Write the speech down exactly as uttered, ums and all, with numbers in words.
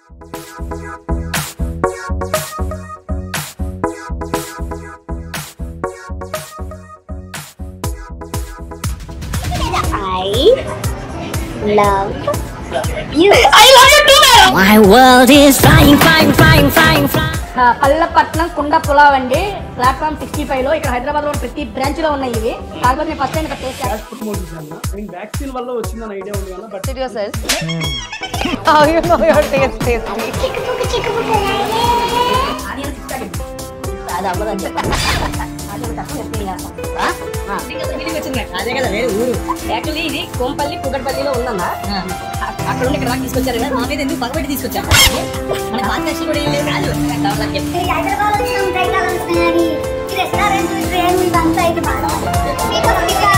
love you. I love you too, madam. My world is flying, flying, flying, flying, flying. పల్లపట్నం కుండ పులావ్ అండి platform sixty five లో ఇక్కడ హైదరాబాద్ లో ప్రతి బ్రాంచ్ లో ఉన్నాయి ఇవి. కాకపోతే నేను ఫస్ట్ టైం ఇక్కడ టేస్ట్ చేశాను. ఫుడ్ మోటివేషన్ అన్న ఐ మీన్ వ్యాక్సిన్ వల్ల వచ్చిందని ఐడియా ఉంది కదా but it yourself how you know your taste tasty చిక్కుపుకు చిక్కుపుకు ఆనియన్ సిక్స్టీ అది అవ్వదని చెప్పాను. ఆనియన్ తక్కువ చేయాలి. ఆ ఇంకా ఫీలింగ్ వచ్చింది. అదే కదా వేరే ఊరు. యాక్చువల్లీ ఇది కోంపల్లి కుగట్పల్లిలో ఉందన్న. అక్కడ నుండి ఇక్కడ తీసుకొచ్చారు కదా. మా మీద ఎందుకు పగబెట్టి తీసుకొచ్చారు. మన పార్ట్నర్స్ కూడా ఏం లేదు కాదు. కావాలని చెప్పి హైదరాబాద్ లో ఉన్నాం. హైదరాబాద్ లో ఉన్నాం. ఈ రెస్టారెంట్ ట్రైన్ ఇదంతా ఇది బాగా